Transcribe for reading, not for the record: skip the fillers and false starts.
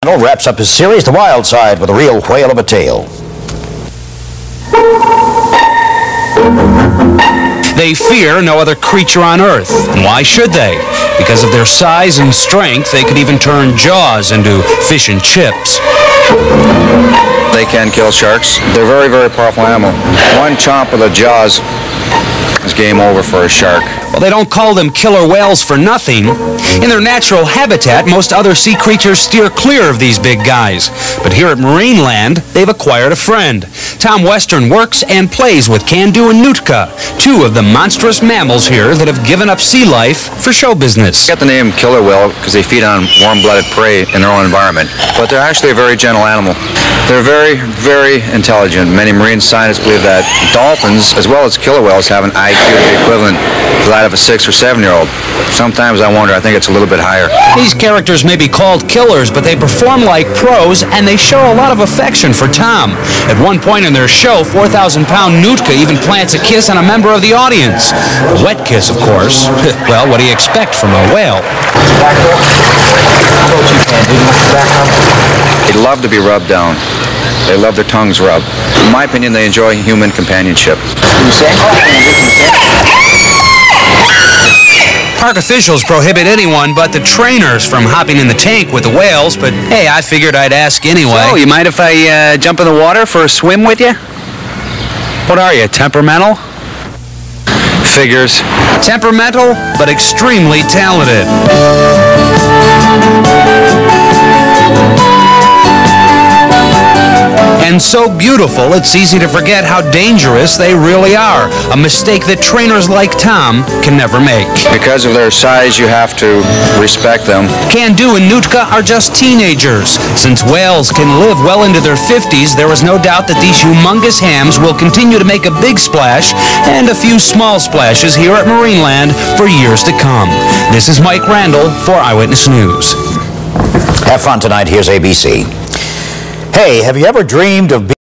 Wraps up his series, The Wild Side, with a real whale of a tale. They fear no other creature on Earth. And why should they? Because of their size and strength, they could even turn Jaws into fish and chips. They can kill sharks. They're a very, very powerful animal. One chomp of the jaws is game over for a shark. Well, they don't call them killer whales for nothing. In their natural habitat, most other sea creatures steer clear of these big guys. But here at Marineland, they've acquired a friend. Tom Western works and plays with Can-Do and Nootka, two of the monstrous mammals here that have given up sea life for show business. They got the name killer whale because they feed on warm-blooded prey in their own environment. But they're actually a very gentle animal. They're very, very intelligent. Many marine scientists believe that dolphins, as well as killer whales, have an IQ equivalent to that of a 6 or 7-year-old. Sometimes I wonder, I think it's a little bit higher. These characters may be called killers, but they perform like pros, and they show a lot of affection for Tom. At one point in their show, 4,000-pound Nootka even plants a kiss on a member of the audience. A wet kiss, of course. Well, what do you expect from a whale? They love to be rubbed down. They love their tongues rubbed. In my opinion, they enjoy human companionship. Park officials prohibit anyone but the trainers from hopping in the tank with the whales, but hey, I figured I'd ask anyway. Oh, you mind if I jump in the water for a swim with you? What are you, temperamental? Figures. Temperamental, but extremely talented. And so beautiful, it's easy to forget how dangerous they really are. A mistake that trainers like Tom can never make. Because of their size, you have to respect them. Can-Do and Nootka are just teenagers. Since whales can live well into their 50s, there is no doubt that these humongous hams will continue to make a big splash and a few small splashes here at Marineland for years to come. This is Mike Randall for Eyewitness News. Have fun tonight. Here's ABC. Hey, have you ever dreamed of being